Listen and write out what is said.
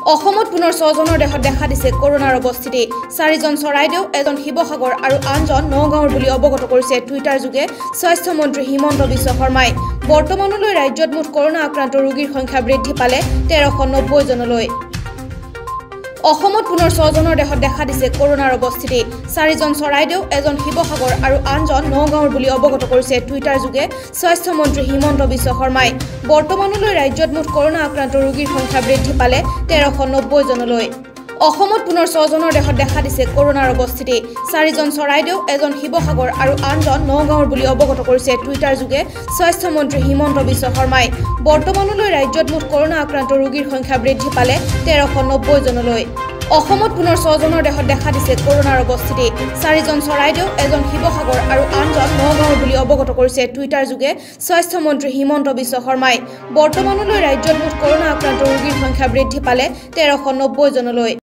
অসমত পুনৰ 6জনৰ দেহত দেখা দিছে কৰোনাৰ অৱস্থিতি। 4জন চৰাইদেউ, 1জন শিৱসাগৰ আৰু আনজন নগাঁৱৰ বুলি অৱগত কৰিছে টুইটাৰ যোগে স্বাস্থ্য মন্ত্ৰী হিমন্ত বিশ্ব শৰ্মাই। বৰ্তমানলৈ ৰাজ্যত মুঠ কৰোনা আক্ৰান্ত ৰোগীৰ সংখ্যা বৃদ্ধি পালে 1390 জনলৈ। অসমত পুনৰ 6জনৰ দেহত দেখা দিছে কৰোনাৰ অৱস্থিতি। 4জন চৰাইদেউ, 1জন শিৱসাগৰ আৰু আনজন নগাঁৱৰ বুলি অৱগত কৰিছে টুইটাৰ যোগে স্বাস্থ্য মন্ত্ৰী হিমন্ত বিশ্ব শৰ্মাই। বৰ্তমানলৈ ৰাজ্যত মুঠ কৰোনা আক্ৰান্ত ৰোগীৰ সংখ্যা বৃদ্ধি পালে 1390 জনলৈ। অসমত পুনৰ 6জনৰ দেহত দেখা দিছে কৰোনাৰ অৱস্থিতি। 4জন চৰাইদেউ, 1জন শিৱসাগৰ আৰু আনজন নগাঁৱৰ বুলি অৱগত কৰিছে টুইটাৰ যোগে স্বাস্থ্য মন্ত্ৰী হিমন্ত বিশ্ব শৰ্মাই। বৰ্তমানলৈ ৰাজ্যত মুঠ কৰোনা আক্ৰান্ত ৰোগীৰ সংখ্যা বৃদ্ধি পালে 1390 জনলৈ। অসমত পুনৰ 6জনৰ দেহত দেখা দিছে কৰোনাৰ অৱস্থিতি। 4জন চৰাইদেউ, 1জন শিৱসাগৰ আৰু আনজন নগাঁৱৰ বুলি অৱগত কৰিছে টুইটাৰ যোগে স্বাস্থ্য মন্ত্ৰী হিমন্ত বিশ্ব শৰ্মাই। বৰ্তমানলৈ ৰাজ্যত মুঠ কৰোনা আক্ৰান্ত ৰোগীৰ সংখ্যা বৃদ্ধি পালে 1390 জনলৈ।